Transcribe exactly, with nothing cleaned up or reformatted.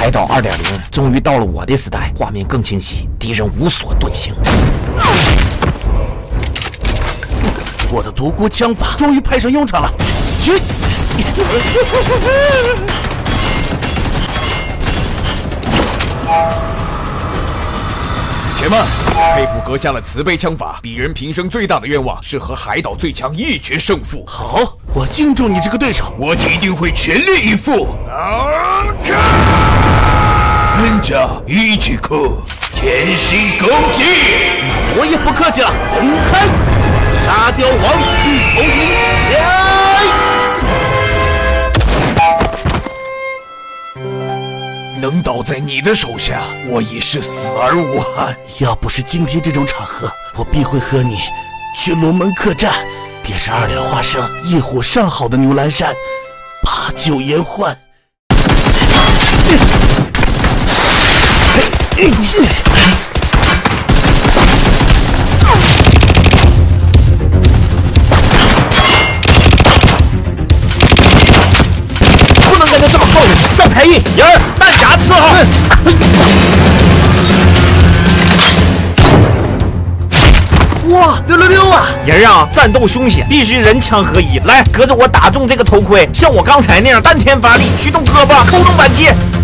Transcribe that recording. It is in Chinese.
海岛 二点零 终于到了我的时代，画面更清晰，敌人无所遁形。 我的独孤枪法终于派上用场了！嘿， 且慢，佩服阁下的慈悲枪法。鄙人平生最大的愿望是和海岛最强一决胜负。 好，我敬重你这个对手， 我一定会全力以赴。人家一起克，天心攻击。 我也不客气了，红开，沙雕王绿头鹰， 能倒在你的手下，我已是死而无憾。 要不是今天这种场合，我必会和你去龙门客栈，点上二两花生，一壶上好的牛栏山，把酒言欢。 不能跟他这么耗着，上才艺，人儿弹匣伺候。 哇，六六六啊！ 人啊，战斗凶险，必须人枪合一。来，隔着我打中这个头盔，像我刚才那样单天发力，驱动胳膊，扣动扳机。